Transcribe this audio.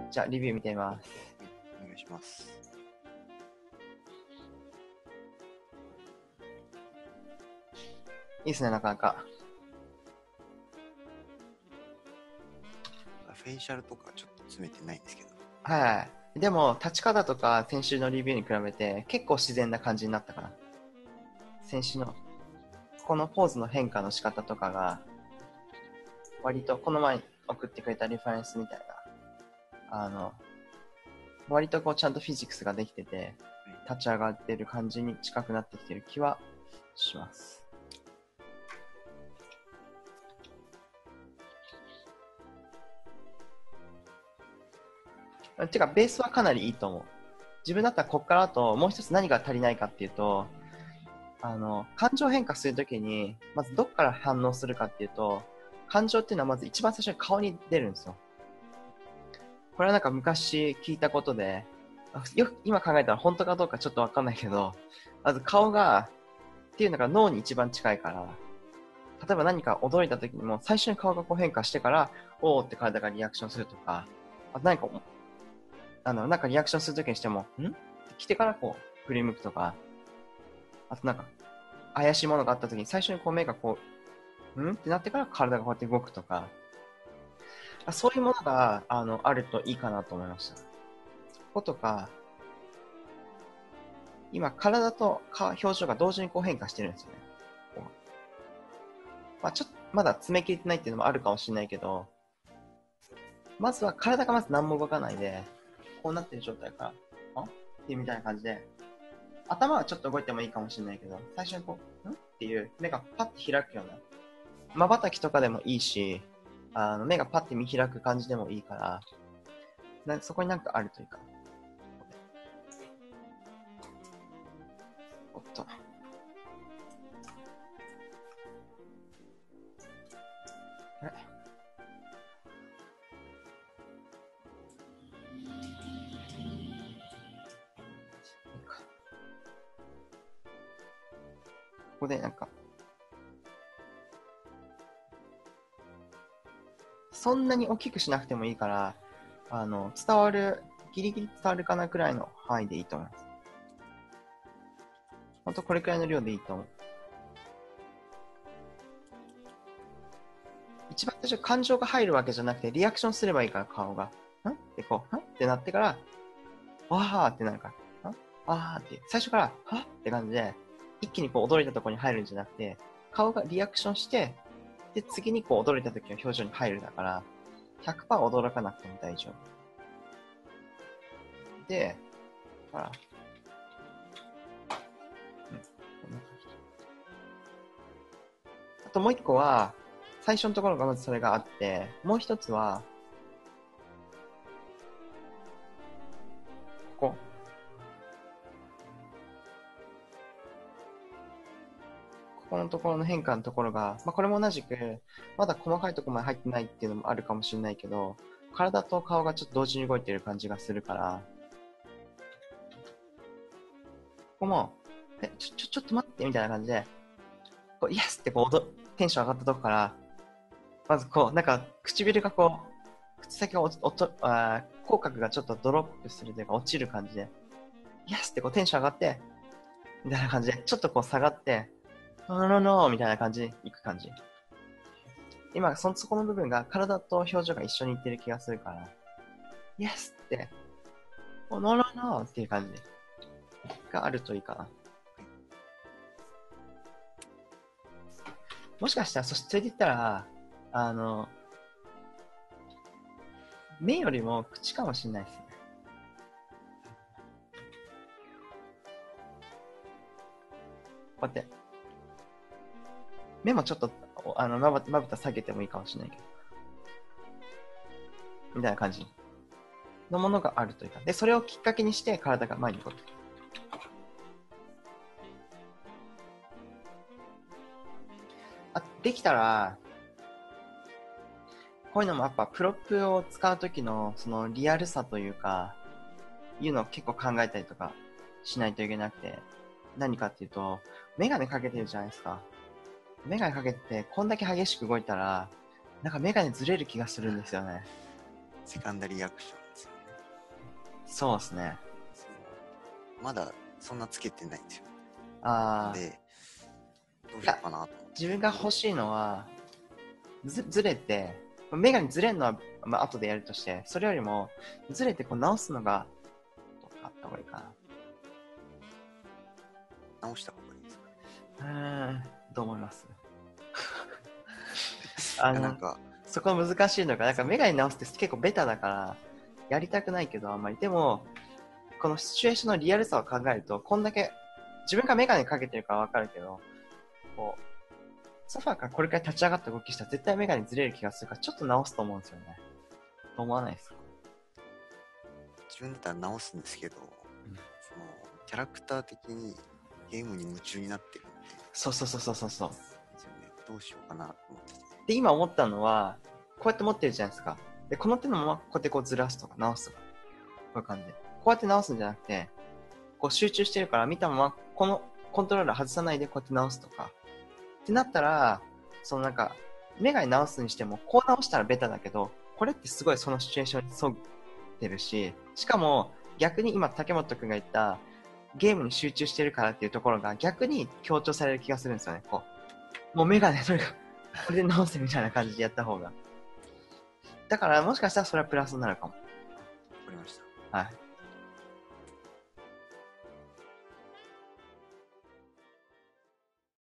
じゃあ、リビュー見てみます。 お願いします。 いいですね、なかなか。 フェイシャルとかちょっと詰めてないんですけど。 はい。でも、立ち方とか先週のリビューに比べて結構自然な感じになったかな。先週のこのポーズの変化の仕方とかが、割とこの前送ってくれたリファレンスみたいな、割とこうちゃんとフィジクスができてて、立ち上がってる感じに近くなってきてる気はします。てか、ベースはかなりいいと思う。自分だったらこっからあともう一つ何が足りないかっていうと、感情変化するときに、まずどっから反応するかっていうと、感情っていうのはまず一番最初に顔に出るんですよ。これはなんか昔聞いたことで、今考えたら本当かどうかちょっとわかんないけど、まず顔が、っていうのが脳に一番近いから、例えば何か驚いた時にも最初に顔がこう変化してから、おーって体がリアクションするとか、あと何か、なんかリアクションする時にしても、んって来てからこう振り向くとか、あとなんか、怪しいものがあった時に最初にこう目がこう、んってなってから体がこうやって動くとか、そういうものが、あるといいかなと思いました。こことか、今、体と表情が同時にこう変化してるんですよね。ちょっと、まだ詰め切れてないっていうのもあるかもしれないけど、まずは体がまず何も動かないで、こうなってる状態から、っていうみたいな感じで、頭はちょっと動いてもいいかもしれないけど、最初にこう、っていう目がパッて開くような、瞬きとかでもいいし、目がパッて見開く感じでもいいから、そこになんかあるといいかな。おっと。あれここでなんか、そんなに大きくしなくてもいいから、伝わる、ギリギリ伝わるかなくらいの範囲でいいと思います。ほんとこれくらいの量でいいと思う。一番最初感情が入るわけじゃなくて、リアクションすればいいから、顔が。んってこう、んってなってから、わーってなるから。わーって。最初から、はって感じで、一気にこう驚いたところに入るんじゃなくて、顔がリアクションして、で、次にこう驚いた時の表情に入るだから、100% 驚かなくても大丈夫。で、ほら、あともう一個は、最初のところがまずそれがあって、もう一つは、ここ。ここのところの変化のところが、これも同じく、まだ細かいところまで入ってないっていうのもあるかもしれないけど、体と顔がちょっと同時に動いてる感じがするから、ここも、ちょっと待ってみたいな感じで、こうイエスってこうテンション上がったとこから、まずこう、なんか唇がこう、口先が口角がちょっとドロップするというか落ちる感じで、イエスってこうテンション上がって、みたいな感じで、ちょっとこう下がって、ノーみたいな感じでいく感じ。今、そこの部分が体と表情が一緒にいってる気がするから、イエスって、ノーっていう感じがあるといいかな。もしかしたら、それで言ったら、目よりも口かもしれないですね。こうやって。目もちょっと、まぶた下げてもいいかもしれないけど。みたいな感じのものがあるというか。で、それをきっかけにして体が前に動く。できたら、こういうのもやっぱプロップを使うときのそのリアルさというか、いうのを結構考えたりとかしないといけなくて、何かっていうと、メガネかけてるじゃないですか。メガネかけてこんだけ激しく動いたら、なんかメガネずれる気がするんですよね。 セカンダリーアクションですよね。 そうですね。 まだそんなつけてないんですよ。 ああ。 で、どうしようかなと思って。 自分が欲しいのは、ずれて、メガネずれるのは、後でやるとして、それよりも、ずれてこう直すのが、あった方がいいか直した方がいいですかね。 な。どう思いますなんか、 そこ難しいのが、なんかメガネ直すって結構ベタだから、やりたくないけど、あんまり。でも、このシチュエーションのリアルさを考えると、こんだけ、自分がメガネかけてるからわかるけど、こう、ソファーからこれから立ち上がった動きしたら絶対メガネずれる気がするから、ちょっと直すと思うんですよね。と思わないですか？ 自分だったら直すんですけど、そのキャラクター的にゲームに夢中になってるんで、 そう。 ですよね、どうしようかなと思ってて。 で、今思ったのは、こうやって持ってるじゃないですか。で、この手のままこうやってこうずらすとか直すとか。こういう感じで。こうやって直すんじゃなくて、こう集中してるから見たままこのコントローラー外さないでこうやって直すとか。ってなったら、そのなんか、メガネ直すにしても、こう直したらベタだけど、これってすごいそのシチュエーションに沿ってるし、しかも逆に今竹本くんが言ったゲームに集中してるからっていうところが逆に強調される気がするんですよね。こう、もうメガネとにかくこれで直せみたいな感じでやった方が。だからもしかしたらそれはプラスになるかも。 わかりました。 はい。